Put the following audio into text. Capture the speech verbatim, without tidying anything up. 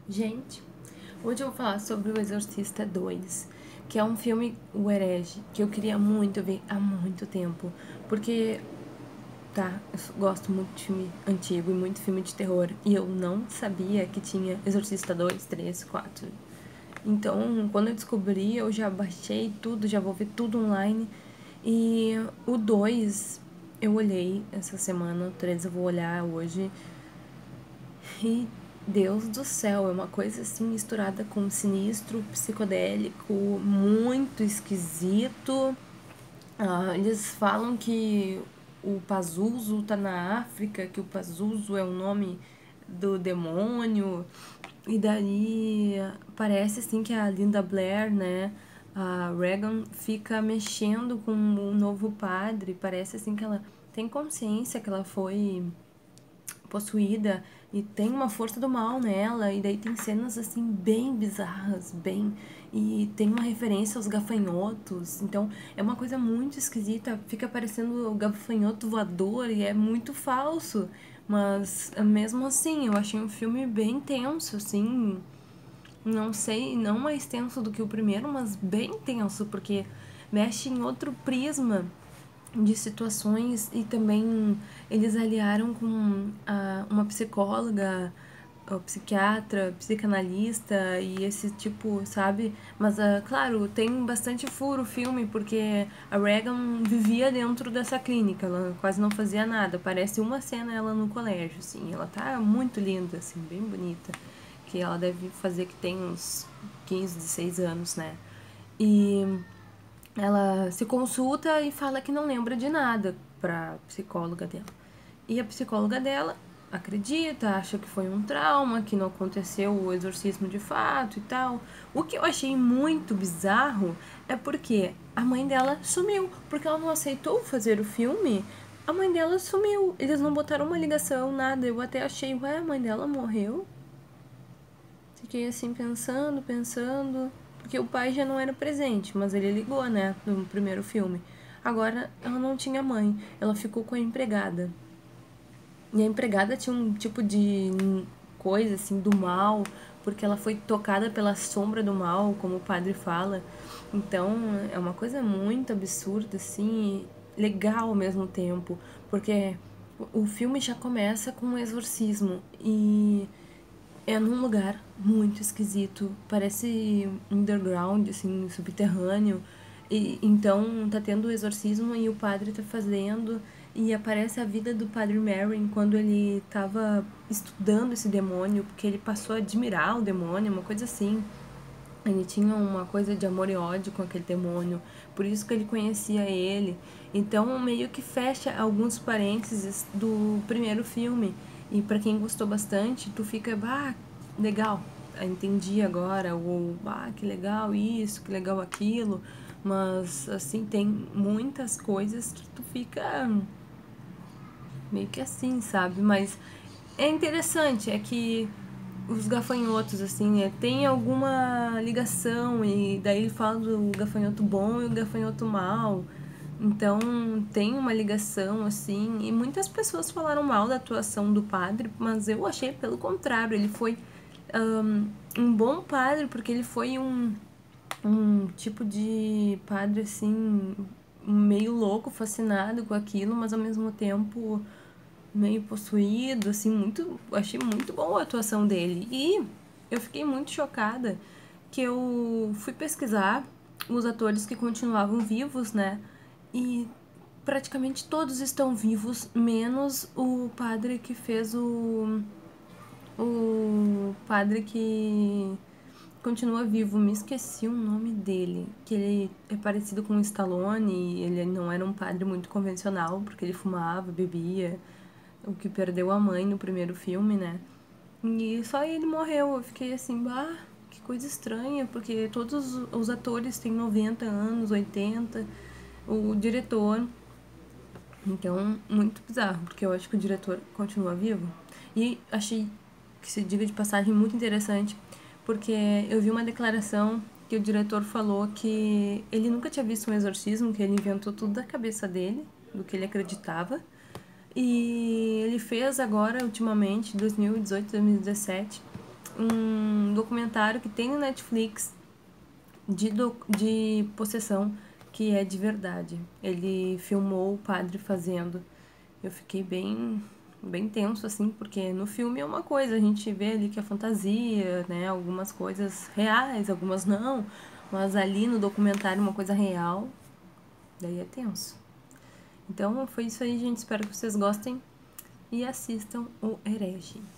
Gente, hoje eu vou falar sobre O Exorcista dois, que é um filme, O Herege, que eu queria muito ver há muito tempo. Porque, tá, eu gosto muito de filme antigo e muito filme de terror, e eu não sabia que tinha Exorcista dois, três, quatro. Então, quando eu descobri, eu já baixei tudo, já vou ver tudo online. E o dois eu olhei essa semana, o três eu vou olhar hoje. E Deus do céu, é uma coisa assim misturada com sinistro, psicodélico, muito esquisito. Ah, eles falam que o Pazuzu tá na África, que o Pazuzu é o nome do demônio. E daí parece assim que a Linda Blair, né, a Regan fica mexendo com o novo padre. Parece assim que ela tem consciência que ela foi possuída e tem uma força do mal nela, e daí tem cenas assim bem bizarras, bem, e tem uma referência aos gafanhotos. Então é uma coisa muito esquisita, fica parecendo o gafanhoto voador e é muito falso, mas mesmo assim eu achei um filme bem tenso, assim, não sei, não mais tenso do que o primeiro, mas bem tenso, porque mexe em outro prisma de situações. E também eles aliaram com a, uma psicóloga, ou psiquiatra, psicanalista e esse tipo, sabe? Mas, uh, claro, tem bastante furo o filme, porque a Regan vivia dentro dessa clínica, ela quase não fazia nada. Parece uma cena ela no colégio, assim, ela tá muito linda, assim, bem bonita, que ela deve fazer que tem uns quinze, dezesseis anos, né? E ela se consulta e fala que não lembra de nada pra psicóloga dela. E a psicóloga dela acredita, acha que foi um trauma, que não aconteceu o exorcismo de fato e tal. O que eu achei muito bizarro é porque a mãe dela sumiu, porque ela não aceitou fazer o filme. A mãe dela sumiu, eles não botaram uma ligação, nada. Eu até achei, ué, a mãe dela morreu? Fiquei assim pensando, pensando, porque o pai já não era presente, mas ele ligou, né, no primeiro filme. Agora ela não tinha mãe, ela ficou com a empregada. E a empregada tinha um tipo de coisa assim do mal, porque ela foi tocada pela sombra do mal, como o padre fala. Então é uma coisa muito absurda, assim, e legal ao mesmo tempo, porque o filme já começa com um exorcismo e é num lugar muito esquisito, parece underground, assim, subterrâneo. E então tá tendo o exorcismo e o padre tá fazendo, e aparece a vida do padre Merrin quando ele tava estudando esse demônio, porque ele passou a admirar o demônio, uma coisa assim. Ele tinha uma coisa de amor e ódio com aquele demônio, por isso que ele conhecia ele. Então meio que fecha alguns parênteses do primeiro filme. E para quem gostou bastante, tu fica, bah, legal, entendi agora, ou ah, que legal isso, que legal aquilo. Mas assim, tem muitas coisas que tu fica meio que assim, sabe? Mas é interessante, é que os gafanhotos, assim, é, tem alguma ligação, e daí ele fala do gafanhoto bom e o gafanhoto mal. Então tem uma ligação, assim, e muitas pessoas falaram mal da atuação do padre, mas eu achei pelo contrário, ele foi um, um bom padre, porque ele foi um, um tipo de padre, assim, meio louco, fascinado com aquilo, mas ao mesmo tempo meio possuído, assim, muito, achei muito boa a atuação dele. E eu fiquei muito chocada que eu fui pesquisar os atores que continuavam vivos, né? E praticamente todos estão vivos, menos o padre que fez o o padre que continua vivo. Me esqueci o nome dele, que ele é parecido com o Stallone, e ele não era um padre muito convencional, porque ele fumava, bebia, o que perdeu a mãe no primeiro filme, né? E só ele morreu. Eu fiquei assim, bah, que coisa estranha, porque todos os atores têm noventa anos, oitenta, o diretor. Então, muito bizarro, porque eu acho que o diretor continua vivo. E achei, que se diga de passagem, muito interessante, porque eu vi uma declaração que o diretor falou que ele nunca tinha visto um exorcismo, que ele inventou tudo da cabeça dele, do que ele acreditava. E ele fez agora, ultimamente, dois mil e dezoito, dois mil e dezessete, um documentário que tem no Netflix de, do, de possessão, que é de verdade. Ele filmou o padre fazendo. Eu fiquei bem, bem tenso, assim, porque no filme é uma coisa, a gente vê ali que é fantasia, né? Algumas coisas reais, algumas não. Mas ali no documentário uma coisa real, daí é tenso. Então foi isso aí, gente. Espero que vocês gostem e assistam o Herege.